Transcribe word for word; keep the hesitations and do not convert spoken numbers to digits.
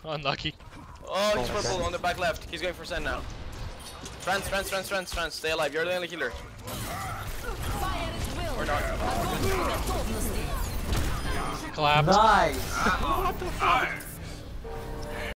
Unlucky. Oh, he's purple on the back left. He's going for Sen now. Trans, trans, trans, trans, trans. Stay alive. You're the only healer. Or not. Collapse. Nice. What the fuck?